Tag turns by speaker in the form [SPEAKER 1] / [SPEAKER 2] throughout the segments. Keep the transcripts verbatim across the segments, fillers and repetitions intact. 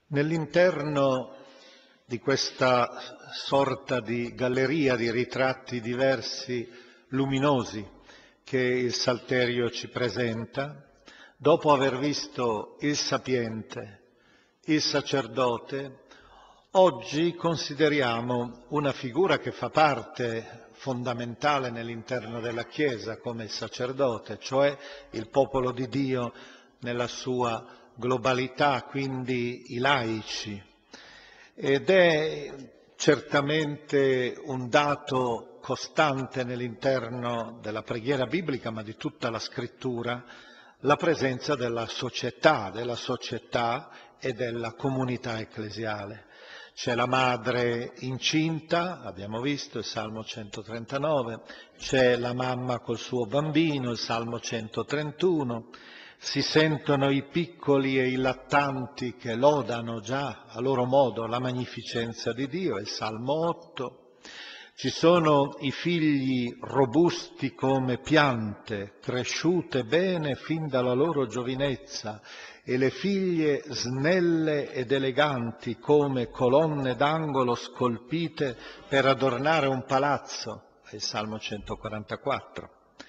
[SPEAKER 1] Nell'interno di questa sorta di galleria di ritratti diversi, luminosi, che il Salterio ci presenta, dopo aver visto il sapiente, il sacerdote, oggi consideriamo una figura che fa parte fondamentale nell'interno della Chiesa come il sacerdote, cioè il popolo di Dio nella sua globalità, quindi i laici. Ed è certamente un dato costante nell'interno della preghiera biblica, ma di tutta la scrittura, la presenza della società, della società e della comunità ecclesiale. C'è la madre incinta, abbiamo visto il Salmo centotrentanove, c'è la mamma col suo bambino, il Salmo centotrentuno, si sentono i piccoli e i lattanti che lodano già a loro modo la magnificenza di Dio, il Salmo otto. Ci sono i figli robusti come piante, cresciute bene fin dalla loro giovinezza, e le figlie snelle ed eleganti come colonne d'angolo scolpite per adornare un palazzo, è il Salmo centoquarantaquattro.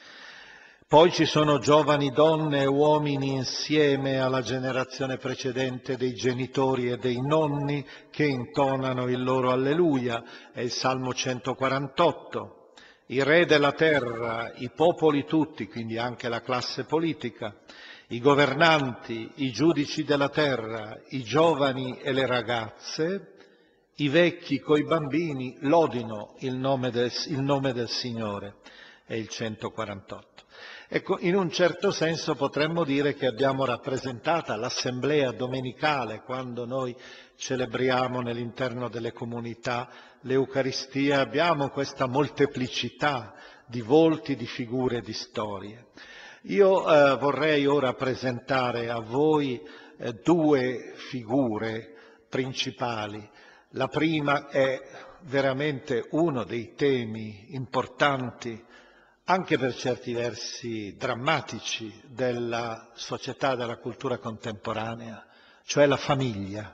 [SPEAKER 1] Poi ci sono giovani donne e uomini insieme alla generazione precedente dei genitori e dei nonni che intonano il loro alleluia, è il Salmo centoquarantotto. I re della terra, i popoli tutti, quindi anche la classe politica, i governanti, i giudici della terra, i giovani e le ragazze, i vecchi coi bambini lodino il nome del, il nome del Signore, è il centoquarantotto. Ecco, in un certo senso potremmo dire che abbiamo rappresentata l'assemblea domenicale, quando noi celebriamo nell'interno delle comunità l'Eucaristia, abbiamo questa molteplicità di volti, di figure, di storie. Io eh, vorrei ora presentare a voi eh, due figure principali. La prima è veramente uno dei temi importanti, anche per certi versi drammatici, della società, della cultura contemporanea, cioè la famiglia.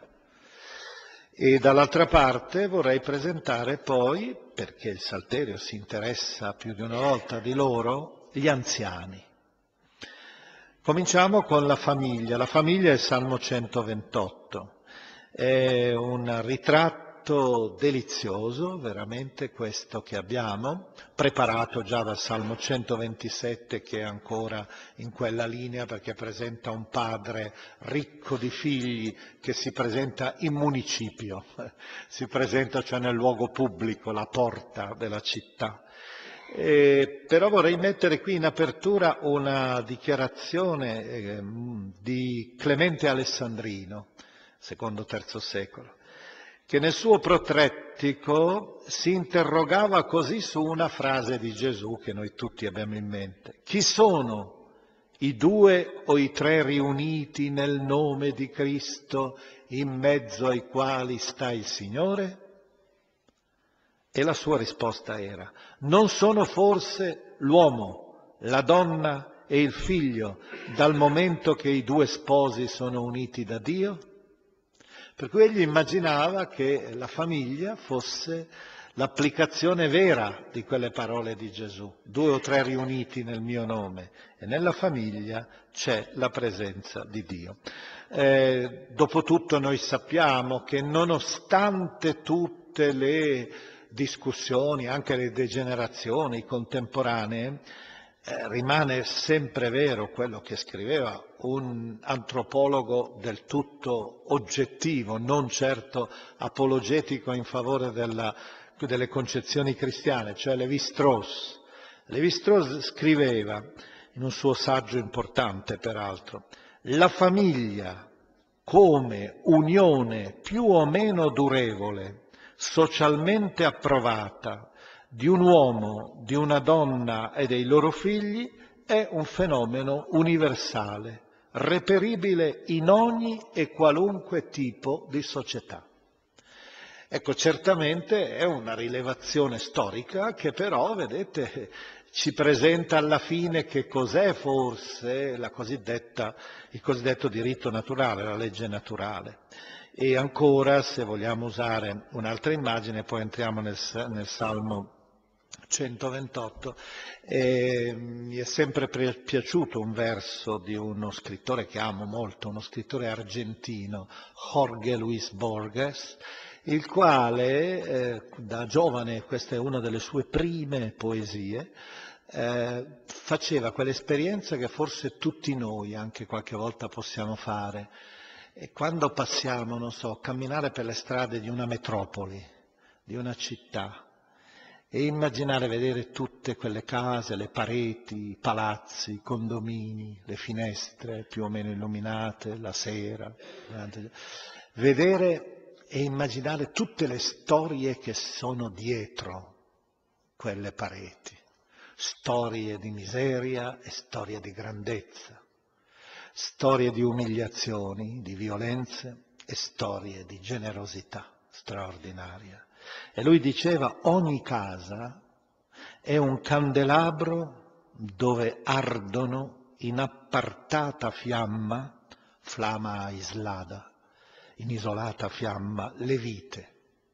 [SPEAKER 1] E dall'altra parte vorrei presentare poi, perché il Salterio si interessa più di una volta di loro, gli anziani. Cominciamo con la famiglia. La famiglia è il Salmo centoventotto. È un ritratto delizioso, veramente questo che abbiamo, preparato già dal Salmo centoventisette, che è ancora in quella linea perché presenta un padre ricco di figli che si presenta in municipio, si presenta cioè nel luogo pubblico, la porta della città. Eh, però vorrei mettere qui in apertura una dichiarazione eh, di Clemente Alessandrino, secondo terzo secolo, che nel suo protrettico si interrogava così su una frase di Gesù che noi tutti abbiamo in mente. Chi sono i due o i tre riuniti nel nome di Cristo in mezzo ai quali sta il Signore? E la sua risposta era: non sono forse l'uomo, la donna e il figlio, dal momento che i due sposi sono uniti da Dio? Per cui egli immaginava che la famiglia fosse l'applicazione vera di quelle parole di Gesù, due o tre riuniti nel mio nome, e nella famiglia c'è la presenza di Dio. Eh, dopotutto noi sappiamo che nonostante tutte le discussioni, anche le degenerazioni contemporanee, eh, rimane sempre vero quello che scriveva un antropologo del tutto oggettivo, non certo apologetico in favore della, delle concezioni cristiane, cioè Lévi-Strauss. Lévi-Strauss scriveva, in un suo saggio importante peraltro, la famiglia come unione più o meno durevole, socialmente approvata, di un uomo, di una donna e dei loro figli, è un fenomeno universale, reperibile in ogni e qualunque tipo di società. Ecco, certamente è una rilevazione storica che però, vedete, ci presenta alla fine che cos'è forse la cosiddetta, il cosiddetto diritto naturale, la legge naturale. E ancora, se vogliamo usare un'altra immagine, poi entriamo nel, nel Salmo centoventotto, e mi è sempre piaciuto un verso di uno scrittore che amo molto, uno scrittore argentino, Jorge Luis Borges, il quale eh, da giovane, questa è una delle sue prime poesie, eh, faceva quell'esperienza che forse tutti noi anche qualche volta possiamo fare. E quando passiamo, non so, camminare per le strade di una metropoli, di una città, e immaginare vedere tutte quelle case, le pareti, i palazzi, i condomini, le finestre più o meno illuminate, la sera, vedere e immaginare tutte le storie che sono dietro quelle pareti, storie di miseria e storie di grandezza, storie di umiliazioni, di violenze e storie di generosità straordinaria. E lui diceva: ogni casa è un candelabro dove ardono in appartata fiamma, flama islada, in isolata fiamma, le vite.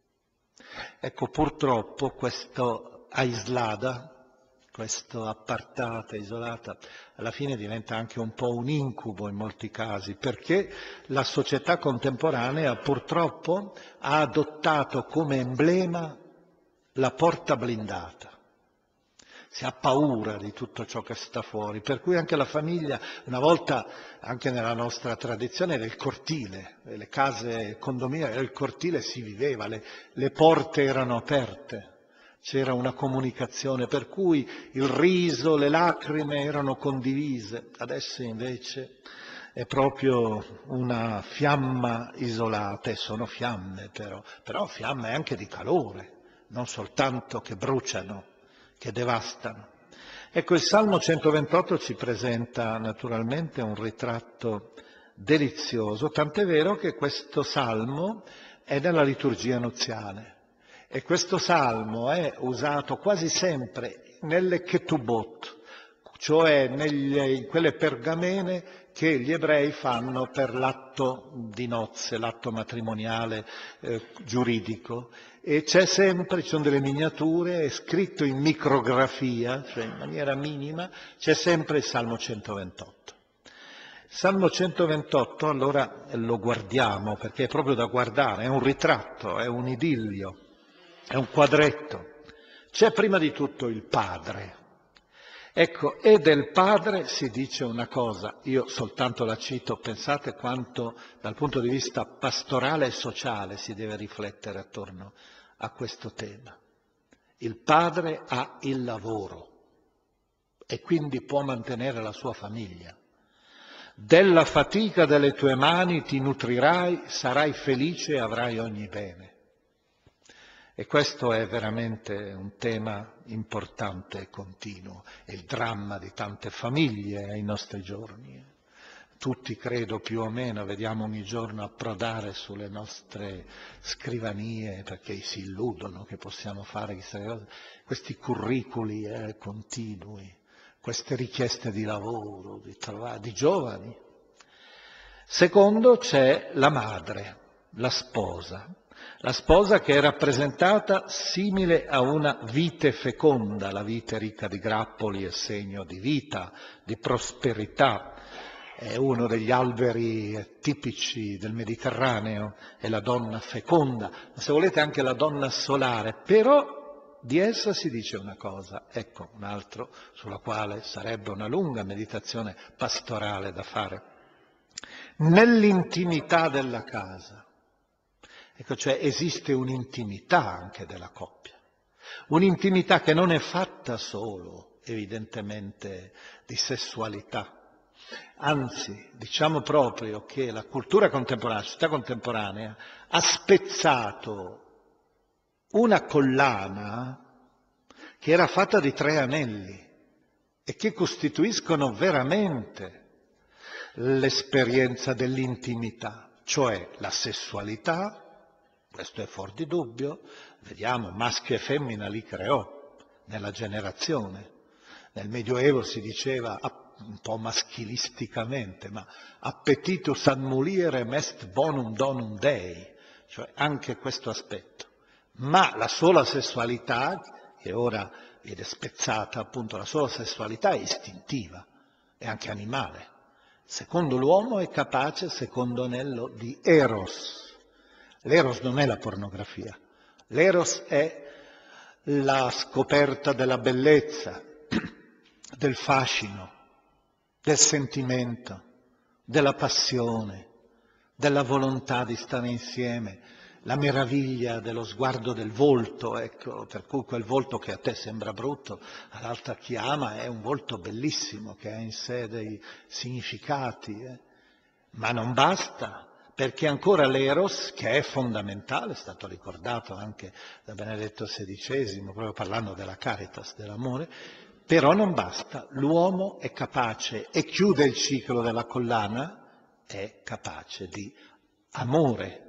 [SPEAKER 1] Ecco, purtroppo questo aislada, questo appartata, isolata, alla fine diventa anche un po' un incubo in molti casi, perché la società contemporanea purtroppo ha adottato come emblema la porta blindata. Si ha paura di tutto ciò che sta fuori, per cui anche la famiglia, una volta anche nella nostra tradizione, era il cortile, le case condominiali, era il cortile, si viveva, le, le porte erano aperte. C'era una comunicazione, per cui il riso, le lacrime erano condivise. Adesso invece è proprio una fiamma isolata, e sono fiamme però, però fiamme anche di calore, non soltanto che bruciano, che devastano. Ecco, il Salmo centoventotto ci presenta naturalmente un ritratto delizioso, tant'è vero che questo Salmo è nella liturgia nuziale. E questo salmo è usato quasi sempre nelle ketubot, cioè negli, in quelle pergamene che gli ebrei fanno per l'atto di nozze, l'atto matrimoniale eh, giuridico. E c'è sempre, ci sono delle miniature, è scritto in micrografia, cioè in maniera minima, c'è sempre il Salmo centoventotto. Salmo centoventotto, allora lo guardiamo, perché è proprio da guardare, è un ritratto, è un idillio. È un quadretto. C'è prima di tutto il padre. Ecco, e del padre si dice una cosa, io soltanto la cito, pensate quanto dal punto di vista pastorale e sociale si deve riflettere attorno a questo tema. Il padre ha il lavoro e quindi può mantenere la sua famiglia. Della fatica delle tue mani ti nutrirai, sarai felice e avrai ogni bene. E questo è veramente un tema importante e continuo, è il dramma di tante famiglie ai nostri giorni. Tutti, credo, più o meno, vediamo ogni giorno approdare sulle nostre scrivanie, perché si illudono che possiamo fare chissà che cosa, questi curriculi eh, continui, queste richieste di lavoro, di, trova- di giovani. Secondo, c'è la madre, la sposa. La sposa che è rappresentata simile a una vite feconda, la vite ricca di grappoli è segno di vita, di prosperità, è uno degli alberi tipici del Mediterraneo, è la donna feconda, ma se volete anche la donna solare, però di essa si dice una cosa, ecco un altro sulla quale sarebbe una lunga meditazione pastorale da fare. Nell'intimità della casa. Ecco, cioè esiste un'intimità anche della coppia, un'intimità che non è fatta solo, evidentemente, di sessualità. Anzi, diciamo proprio che la cultura contemporanea, la società contemporanea, ha spezzato una collana che era fatta di tre anelli e che costituiscono veramente l'esperienza dell'intimità, cioè la sessualità. Questo è fuor di dubbio, vediamo, maschio e femmina li creò nella generazione, Nel Medioevo si diceva un po' maschilisticamente, ma appetitus ad mulierem est bonum donum Dei, cioè anche questo aspetto. Ma la sola sessualità, che ora viene spezzata, appunto, la sola sessualità è istintiva, è anche animale. Secondo l'uomo è capace, secondo Nello, di eros. L'eros non è la pornografia, l'eros è la scoperta della bellezza, del fascino, del sentimento, della passione, della volontà di stare insieme, la meraviglia dello sguardo del volto, ecco, per cui quel volto che a te sembra brutto, all'altra chi ama è un volto bellissimo che ha in sé dei significati. Eh. Ma non basta, perché ancora l'eros, che è fondamentale, è stato ricordato anche da Benedetto sedicesimo, proprio parlando della caritas, dell'amore, però non basta, l'uomo è capace, e chiude il ciclo della collana, è capace di amore,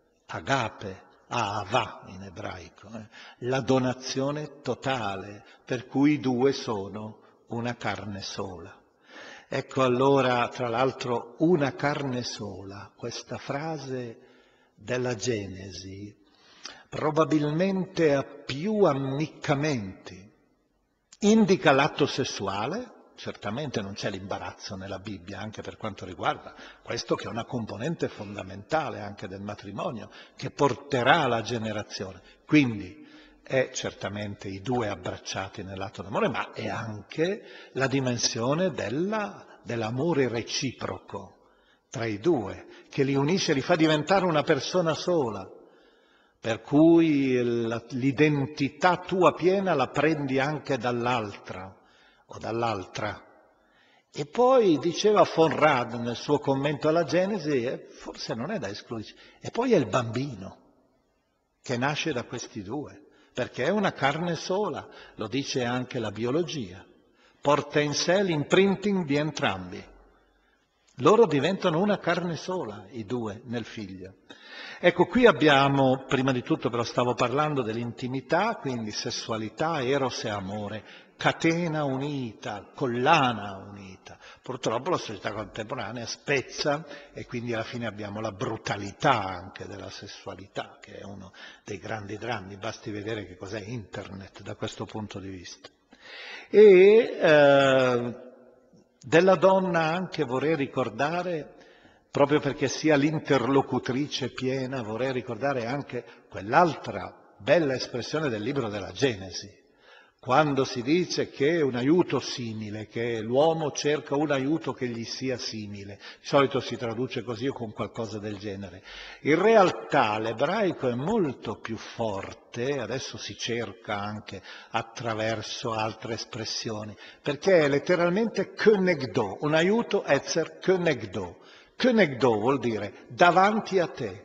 [SPEAKER 1] agape, ahava in ebraico, eh? La donazione totale, per cui i due sono una carne sola. Ecco allora, tra l'altro, una carne sola, questa frase della Genesi probabilmente ha più ammiccamenti. Indica l'atto sessuale, certamente non c'è l'imbarazzo nella Bibbia anche per quanto riguarda questo che è una componente fondamentale anche del matrimonio, che porterà alla generazione. Quindi è certamente i due abbracciati nell'atto d'amore, ma è anche la dimensione della, dell'amore reciproco tra i due, che li unisce, li fa diventare una persona sola. Per cui l'identità tua piena la prendi anche dall'altra o dall'altra. E poi diceva von Rad nel suo commento alla Genesi, e forse non è da escludere, e poi è il bambino che nasce da questi due, perché è una carne sola, lo dice anche la biologia, porta in sé l'imprinting di entrambi. Loro diventano una carne sola, i due, nel figlio. Ecco, qui abbiamo, prima di tutto però stavo parlando dell'intimità, quindi sessualità, eros e amore, catena unita, collana unita. Purtroppo la società contemporanea spezza e quindi alla fine abbiamo la brutalità anche della sessualità, che è uno dei grandi drammi, basti vedere che cos'è Internet da questo punto di vista. E eh, della donna anche vorrei ricordare, proprio perché sia l'interlocutrice piena, vorrei ricordare anche quell'altra bella espressione del libro della Genesi, quando si dice che è un aiuto simile, che l'uomo cerca un aiuto che gli sia simile. Di solito si traduce così o con qualcosa del genere. In realtà l'ebraico è molto più forte, adesso si cerca anche attraverso altre espressioni, perché è letteralmente kenegdo, un aiuto etzer kenegdo. Kenegdo vuol dire davanti a te,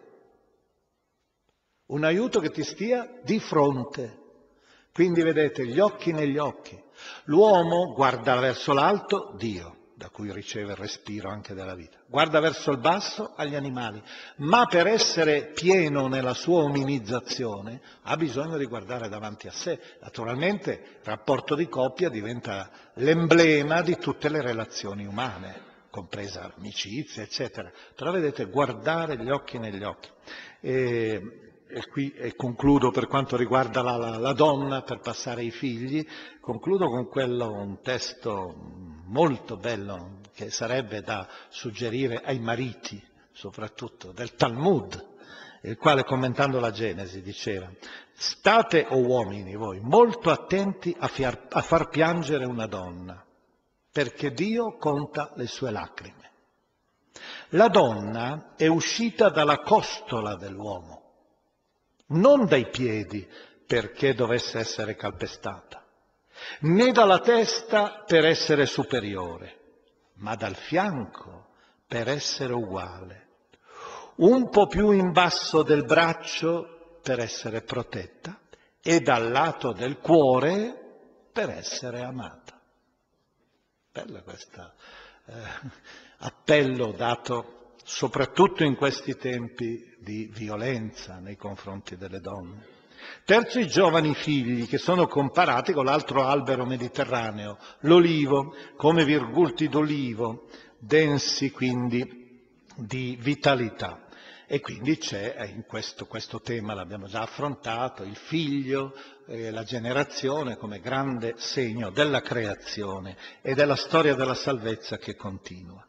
[SPEAKER 1] un aiuto che ti stia di fronte. Quindi vedete, gli occhi negli occhi. L'uomo guarda verso l'alto, Dio, da cui riceve il respiro anche della vita. Guarda verso il basso, agli animali. Ma per essere pieno nella sua umanizzazione ha bisogno di guardare davanti a sé. Naturalmente il rapporto di coppia diventa l'emblema di tutte le relazioni umane, compresa amicizia, eccetera. Però vedete, guardare gli occhi negli occhi. E, e qui e concludo per quanto riguarda la, la, la donna, per passare ai figli, concludo con quello, un testo molto bello che sarebbe da suggerire ai mariti, soprattutto, del Talmud, il quale commentando la Genesi diceva: state, o uomini voi, molto attenti a, fiar, a far piangere una donna, perché Dio conta le sue lacrime. La donna è uscita dalla costola dell'uomo, non dai piedi perché dovesse essere calpestata, né dalla testa per essere superiore, ma dal fianco per essere uguale, un po' più in basso del braccio per essere protetta e dal lato del cuore per essere amata. Bella questa eh, appello dato soprattutto in questi tempi di violenza nei confronti delle donne. Terzo, i giovani figli, che sono comparati con l'altro albero mediterraneo, l'olivo, come virgulti d'olivo, densi quindi di vitalità. E quindi c'è in questo, questo tema, l'abbiamo già affrontato, il figlio, eh, la generazione come grande segno della creazione e della storia della salvezza che continua.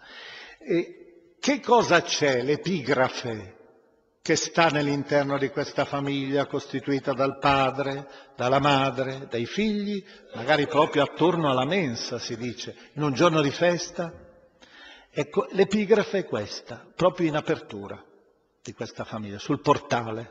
[SPEAKER 1] E che cosa c'è? L'epigrafe che sta nell'interno di questa famiglia costituita dal padre, dalla madre, dai figli, magari proprio attorno alla mensa, si dice, in un giorno di festa. Ecco, l'epigrafe è questa, proprio in apertura di questa famiglia, sul portale.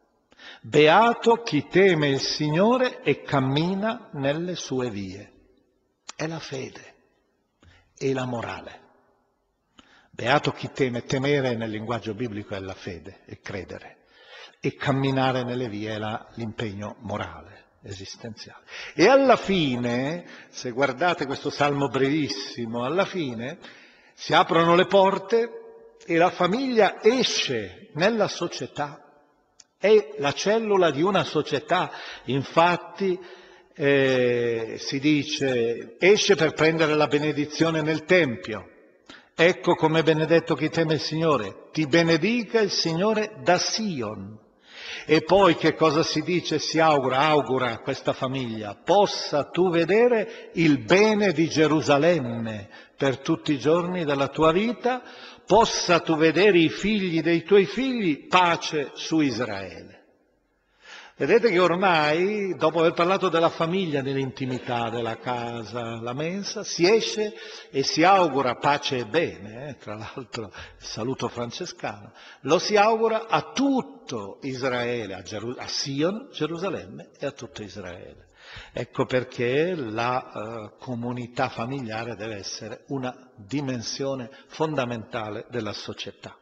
[SPEAKER 1] Beato chi teme il Signore e cammina nelle sue vie. È la fede e la morale. Beato chi teme, temere nel linguaggio biblico è la fede, è credere, e camminare nelle vie è la, l'impegno morale, esistenziale. E alla fine, se guardate questo salmo brevissimo, alla fine si aprono le porte e la famiglia esce nella società, è la cellula di una società, infatti eh, si dice esce per prendere la benedizione nel Tempio. Ecco come benedetto chi teme il Signore, ti benedica il Signore da Sion. E poi che cosa si dice? Si augura, augura a questa famiglia, possa tu vedere il bene di Gerusalemme per tutti i giorni della tua vita, possa tu vedere i figli dei tuoi figli, pace su Israele. Vedete che ormai, dopo aver parlato della famiglia, dell'intimità, della casa, la mensa, si esce e si augura pace e bene, eh? Tra l'altro il saluto francescano, lo si augura a tutto Israele, a, Geru- a Sion, Gerusalemme e a tutto Israele. Ecco perché la uh, comunità familiare deve essere una dimensione fondamentale della società.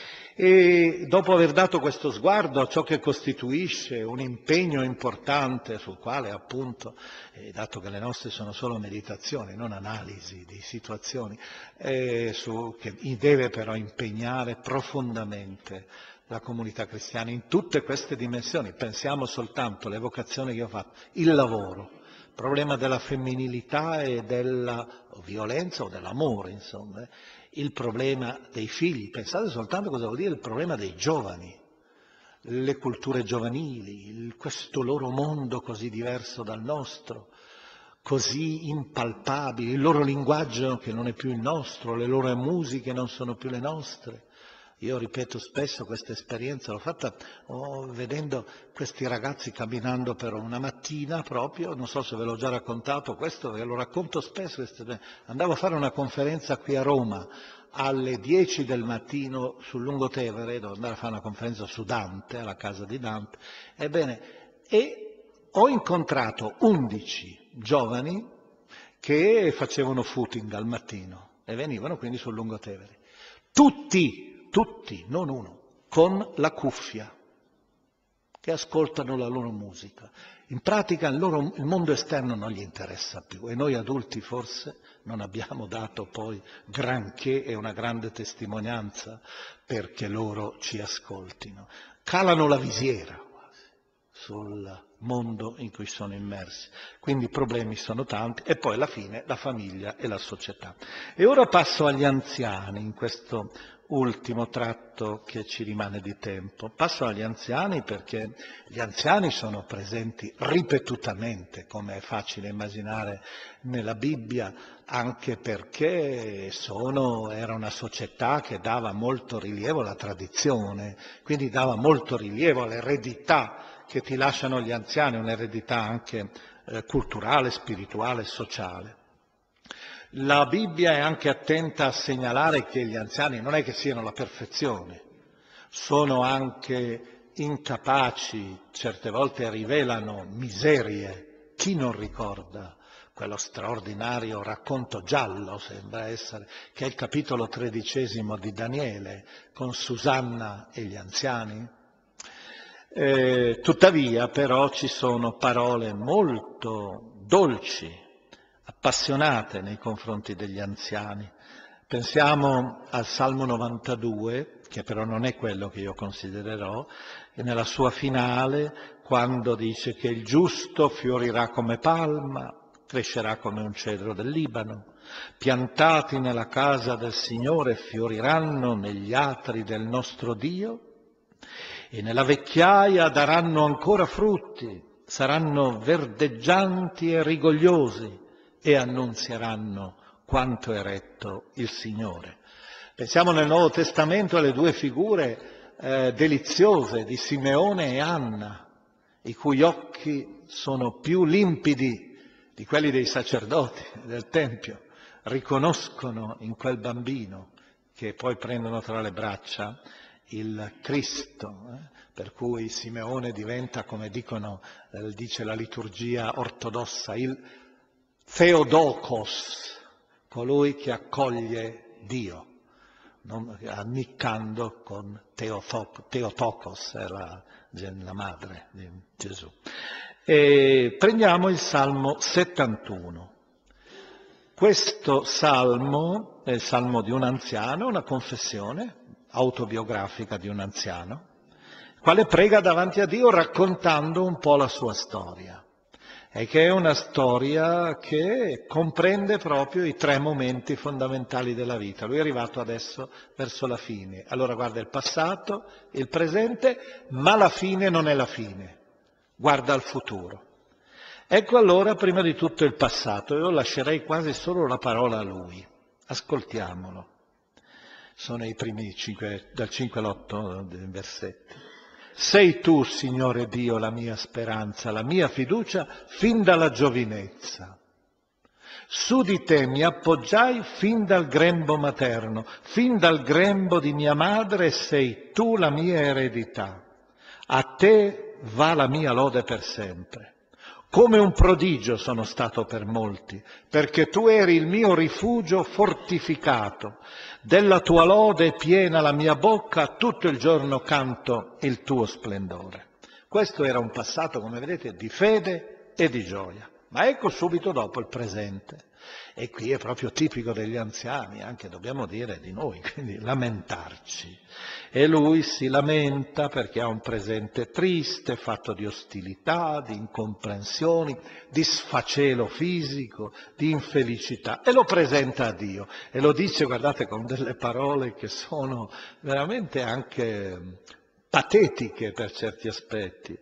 [SPEAKER 1] E dopo aver dato questo sguardo a ciò che costituisce un impegno importante sul quale appunto, eh, dato che le nostre sono solo meditazioni, non analisi di situazioni, eh, su, che deve però impegnare profondamente la comunità cristiana in tutte queste dimensioni, pensiamo soltanto alle vocazioni che ho fatto, il lavoro, il problema della femminilità e della violenza o dell'amore, insomma, eh. Il problema dei figli, pensate soltanto cosa vuol dire il problema dei giovani, le culture giovanili, il, questo loro mondo così diverso dal nostro, così impalpabile, il loro linguaggio che non è più il nostro, le loro musiche non sono più le nostre. Io ripeto spesso questa esperienza, l'ho fatta oh, vedendo questi ragazzi camminando per una mattina proprio, non so se ve l'ho già raccontato questo, ve lo racconto spesso, andavo a fare una conferenza qui a Roma alle dieci del mattino sul Lungotevere, dovevo andare a fare una conferenza su Dante, alla casa di Dante, ebbene, e ho incontrato undici giovani che facevano footing al mattino e venivano quindi sul Lungotevere. Tutti Tutti, non uno, con la cuffia, che ascoltano la loro musica. In pratica il, loro, il mondo esterno non gli interessa più e noi adulti forse non abbiamo dato poi granché e una grande testimonianza perché loro ci ascoltino. Calano la visiera quasi sul mondo in cui sono immersi. Quindi i problemi sono tanti e poi alla fine la famiglia e la società. E ora passo agli anziani in questo ultimo tratto che ci rimane di tempo. Passo agli anziani perché gli anziani sono presenti ripetutamente, come è facile immaginare nella Bibbia, anche perché sono, era una società che dava molto rilievo alla tradizione, quindi dava molto rilievo all'eredità che ti lasciano gli anziani, un'eredità anche eh, culturale, spirituale, sociale. La Bibbia è anche attenta a segnalare che gli anziani non è che siano la perfezione, sono anche incapaci, certe volte rivelano miserie. Chi non ricorda quello straordinario racconto giallo, sembra essere, che è il capitolo tredicesimo di Daniele, con Susanna e gli anziani? Eh, tuttavia però ci sono parole molto dolci, appassionate nei confronti degli anziani. Pensiamo al Salmo novantadue, che però non è quello che io considererò, e nella sua finale, quando dice che il giusto fiorirà come palma, crescerà come un cedro del Libano, piantati nella casa del Signore fioriranno negli atri del nostro Dio, e nella vecchiaia daranno ancora frutti, saranno verdeggianti e rigogliosi e annunzieranno quanto è retto il Signore. Pensiamo nel Nuovo Testamento alle due figure eh, deliziose di Simeone e Anna, i cui occhi sono più limpidi di quelli dei sacerdoti del Tempio, riconoscono in quel bambino, che poi prendono tra le braccia, il Cristo, eh? Per cui Simeone diventa, come dicono, eh, dice la liturgia ortodossa, il Theotokos, colui che accoglie Dio, non, ammiccando con Theotokos, è la, la madre di Gesù. E prendiamo il Salmo settantuno. Questo salmo è il salmo di un anziano, una confessione autobiografica di un anziano, quale prega davanti a Dio raccontando un po' la sua storia, e che è una storia che comprende proprio i tre momenti fondamentali della vita. Lui è arrivato adesso verso la fine, allora guarda il passato, il presente, ma la fine non è la fine, guarda al futuro. Ecco allora prima di tutto il passato, io lascerei quasi solo la parola a lui, ascoltiamolo. Sono i primi cinque, dal cinque all'otto versetti. Sei tu, Signore Dio, la mia speranza, la mia fiducia fin dalla giovinezza. Su di te mi appoggiai fin dal grembo materno, fin dal grembo di mia madre sei tu la mia eredità. A te va la mia lode per sempre. Come un prodigio sono stato per molti, perché tu eri il mio rifugio fortificato. Della tua lode piena la mia bocca, tutto il giorno canto il tuo splendore. Questo era un passato, come vedete, di fede e di gioia. Ma ecco subito dopo il presente. E qui è proprio tipico degli anziani, anche dobbiamo dire di noi, quindi lamentarci. E lui si lamenta perché ha un presente triste, fatto di ostilità, di incomprensioni, di sfacelo fisico, di infelicità, e lo presenta a Dio. E lo dice, guardate, con delle parole che sono veramente anche patetiche per certi aspetti.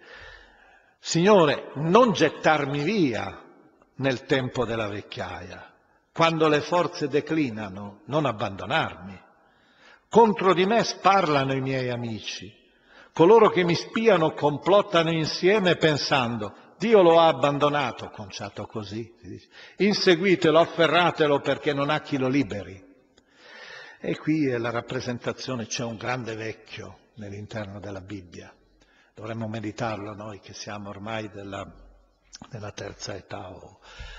[SPEAKER 1] Signore, non gettarmi via nel tempo della vecchiaia, quando le forze declinano, non abbandonarmi. Contro di me sparlano i miei amici, coloro che mi spiano complottano insieme pensando, Dio lo ha abbandonato, conciato così, inseguitelo, afferratelo perché non ha chi lo liberi. E qui è la rappresentazione, c'è un grande vecchio nell'interno della Bibbia. Dovremmo meditarlo noi che siamo ormai della, della terza età. Oh.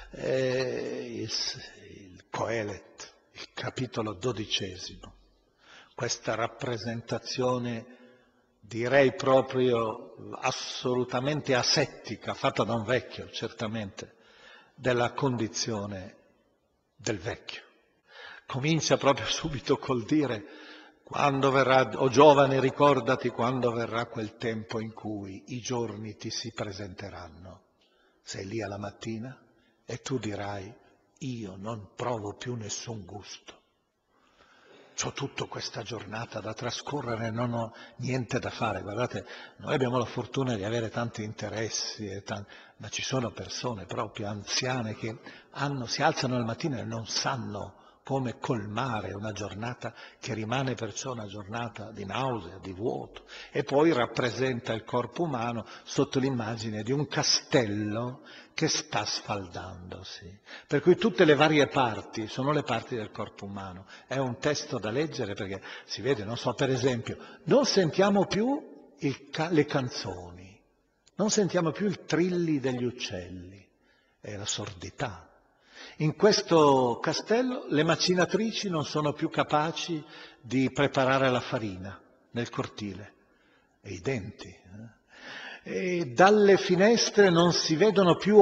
[SPEAKER 1] Eh, il, il Coelet, il capitolo dodicesimo, questa rappresentazione direi proprio assolutamente asettica, fatta da un vecchio certamente, della condizione del vecchio. Comincia proprio subito col dire: quando verrà, o giovane, ricordati quando verrà quel tempo in cui i giorni ti si presenteranno. Sei lì alla mattina e tu dirai: io non provo più nessun gusto. C'ho tutta questa giornata da trascorrere e non ho niente da fare. Guardate, noi abbiamo la fortuna di avere tanti interessi, e tanti, ma ci sono persone proprio anziane che hanno, si alzano al mattino e non sanno come colmare una giornata che rimane perciò una giornata di nausea, di vuoto, e poi rappresenta il corpo umano sotto l'immagine di un castello che sta sfaldandosi. Per cui tutte le varie parti sono le parti del corpo umano. È un testo da leggere perché si vede, non so, per esempio, non sentiamo più il ca- le canzoni, non sentiamo più i trilli degli uccelli, è la sordità. In questo castello le macinatrici non sono più capaci di preparare la farina nel cortile, e i denti. Eh? E dalle finestre non si vedono più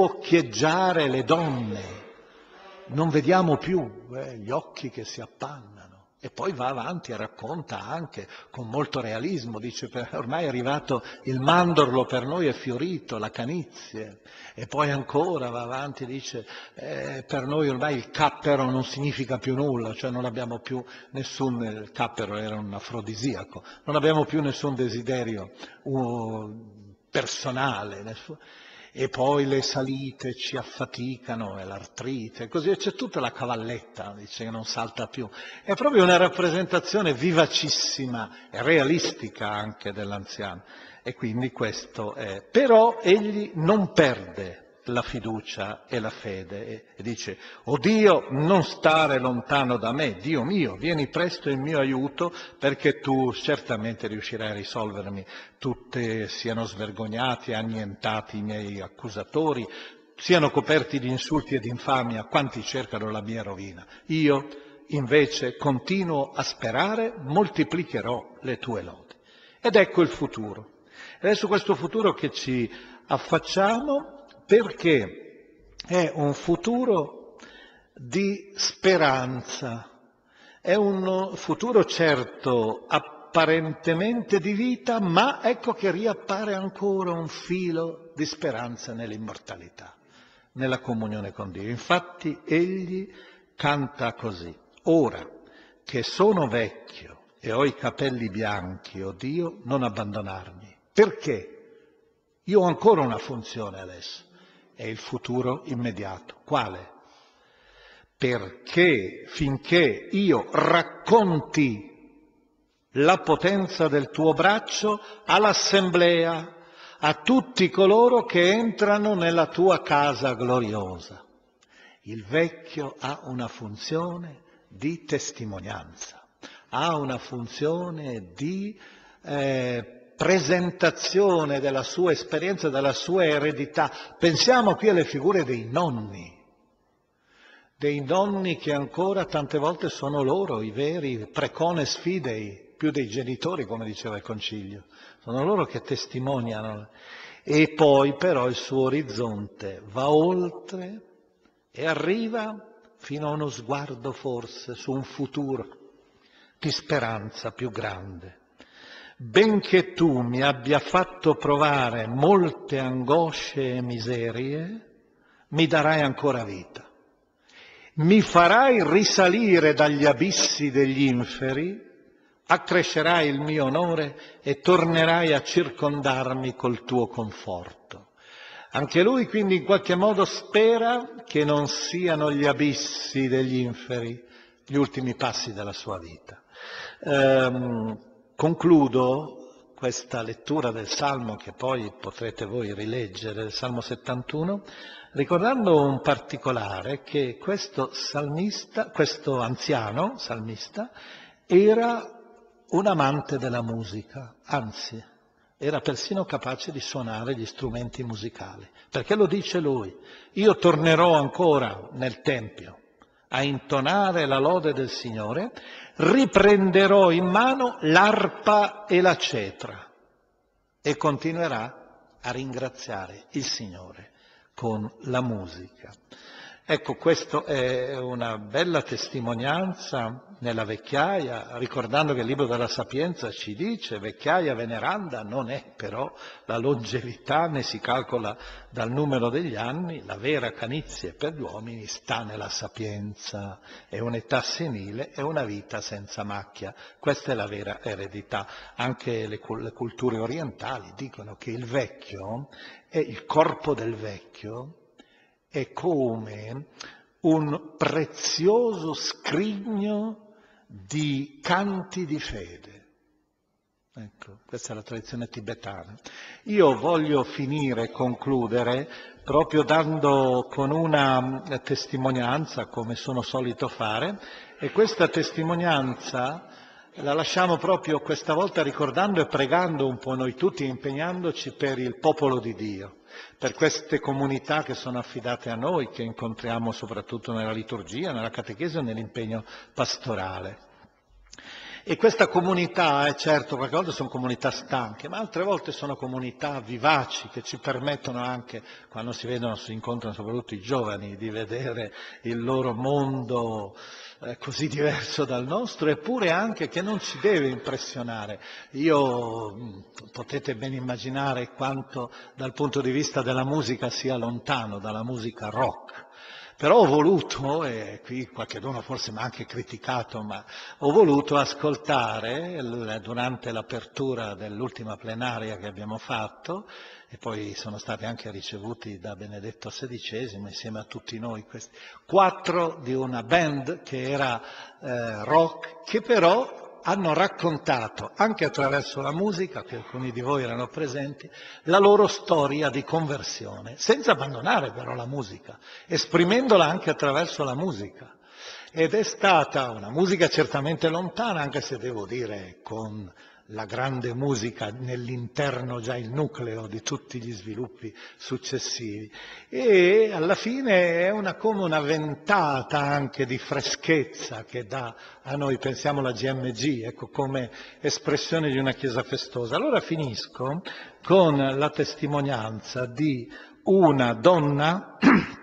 [SPEAKER 1] occhieggiare le donne, non vediamo più eh, gli occhi che si appannano. E poi va avanti e racconta anche con molto realismo, dice ormai è arrivato il mandorlo, per noi è fiorito, la canizie, e poi ancora va avanti e dice eh, per noi ormai il cappero non significa più nulla, cioè non abbiamo più nessun, il cappero era un afrodisiaco, non abbiamo più nessun desiderio uh, personale, nessun... E poi le salite ci affaticano, e l'artrite, così c'è tutta la cavalletta, dice che non salta più. È proprio una rappresentazione vivacissima e realistica anche dell'anziano. E quindi questo è. Però egli non perde la fiducia e la fede e, e dice: «O Dio, non stare lontano da me, Dio mio, vieni presto in mio aiuto, perché tu certamente riuscirai a risolvermi, tutte siano svergognati e annientati i miei accusatori, siano coperti di insulti e di infamia quanti cercano la mia rovina. Io invece continuo a sperare, moltiplicherò le tue lodi». Ed ecco il futuro. Ed è su questo futuro che ci affacciamo, perché è un futuro di speranza, è un futuro certo apparentemente di vita, ma ecco che riappare ancora un filo di speranza nell'immortalità, nella comunione con Dio. Infatti egli canta così: «Ora che sono vecchio e ho i capelli bianchi, o Dio, non abbandonarmi». Perché? Io ho ancora una funzione adesso. È il futuro immediato. Quale? Perché finché io racconti la potenza del tuo braccio all'assemblea, a tutti coloro che entrano nella tua casa gloriosa. Il vecchio ha una funzione di testimonianza, ha una funzione di eh, presentazione della sua esperienza, della sua eredità. Pensiamo qui alle figure dei nonni, dei nonni che ancora tante volte sono loro i veri precones fidei, più dei genitori, come diceva il Concilio. Sono loro che testimoniano. E poi però il suo orizzonte va oltre e arriva fino a uno sguardo forse su un futuro di speranza più grande. Benché tu mi abbia fatto provare molte angosce e miserie, mi darai ancora vita. Mi farai risalire dagli abissi degli inferi, accrescerai il mio onore e tornerai a circondarmi col tuo conforto. Anche lui quindi in qualche modo spera che non siano gli abissi degli inferi gli ultimi passi della sua vita. Ehm, concludo questa lettura del Salmo, che poi potrete voi rileggere, il Salmo settantuno, ricordando un particolare, che questo salmista, questo anziano salmista, era un amante della musica, anzi, era persino capace di suonare gli strumenti musicali, perché lo dice lui: io tornerò ancora nel Tempio a intonare la lode del Signore, riprenderò in mano l'arpa e la cetra e continuerà a ringraziare il Signore con la musica. Ecco, questa è una bella testimonianza nella vecchiaia, ricordando che il libro della Sapienza ci dice: vecchiaia veneranda non è però la longevità, ne si calcola dal numero degli anni, la vera canizie per gli uomini sta nella sapienza, è un'età senile, è una vita senza macchia. Questa è la vera eredità. Anche le, le culture orientali dicono che il vecchio, è il corpo del vecchio, è come un prezioso scrigno di canti di fede. Ecco, questa è la tradizione tibetana. Io voglio finire, concludere, proprio dando con una testimonianza, come sono solito fare, e questa testimonianza la lasciamo proprio questa volta ricordando e pregando un po' noi tutti, impegnandoci per il popolo di Dio, per queste comunità che sono affidate a noi, che incontriamo soprattutto nella liturgia, nella catechesi e nell'impegno pastorale. E questa comunità, è certo, qualche volta sono comunità stanche, ma altre volte sono comunità vivaci che ci permettono anche, quando si vedono, si incontrano soprattutto i giovani, di vedere il loro mondo eh, così diverso dal nostro, eppure anche che non ci deve impressionare. Io, potete ben immaginare quanto dal punto di vista della musica sia lontano dalla musica rock. Però ho voluto, e qui qualcuno forse mi ha anche criticato, ma ho voluto ascoltare durante l'apertura dell'ultima plenaria che abbiamo fatto, e poi sono stati anche ricevuti da Benedetto sedicesimo insieme a tutti noi, questi quattro di una band che era eh, rock, che però hanno raccontato, anche attraverso la musica, che alcuni di voi erano presenti, la loro storia di conversione, senza abbandonare però la musica, esprimendola anche attraverso la musica. Ed è stata una musica certamente lontana, anche se devo dire con la grande musica nell'interno, già il nucleo di tutti gli sviluppi successivi, e alla fine è una, come una ventata anche di freschezza che dà a noi, pensiamo alla G M G, ecco, come espressione di una chiesa festosa. Allora finisco con la testimonianza di una donna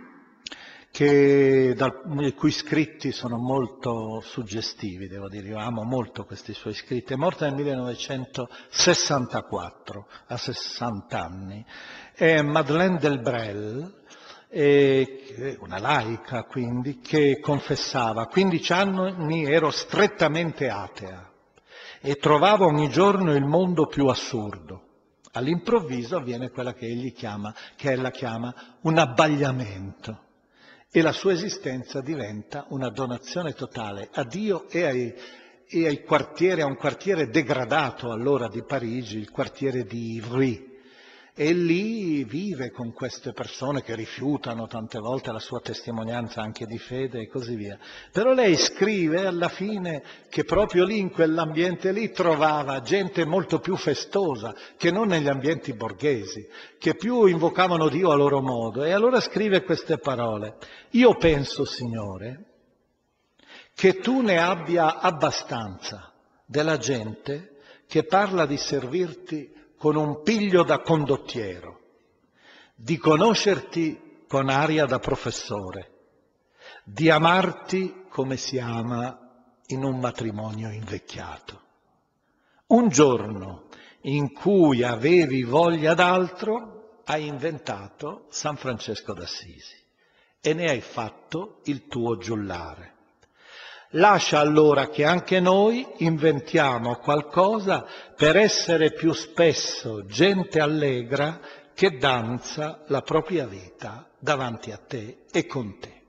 [SPEAKER 1] che, dal, i cui scritti sono molto suggestivi, devo dire, io amo molto questi suoi scritti. È morta nel millenovecentosessantaquattro, a sessanta anni, è Madeleine Delbrel, è una laica quindi, che confessava: a quindici anni ero strettamente atea e trovavo ogni giorno il mondo più assurdo. All'improvviso avviene quella che egli chiama, che ella chiama un abbagliamento. E la sua esistenza diventa una donazione totale a Dio e ai, e ai quartieri, a un quartiere degradato allora di Parigi, il quartiere di Ivry. E lì vive con queste persone che rifiutano tante volte la sua testimonianza anche di fede e così via. Però lei scrive alla fine che proprio lì, in quell'ambiente lì, trovava gente molto più festosa che non negli ambienti borghesi, che più invocavano Dio a loro modo. E allora scrive queste parole: io penso, Signore, che tu ne abbia abbastanza della gente che parla di servirti con un piglio da condottiero, di conoscerti con aria da professore, di amarti come si ama in un matrimonio invecchiato. Un giorno in cui avevi voglia d'altro, hai inventato San Francesco d'Assisi e ne hai fatto il tuo giullare. Lascia allora che anche noi inventiamo qualcosa per essere più spesso gente allegra che danza la propria vita davanti a te e con te.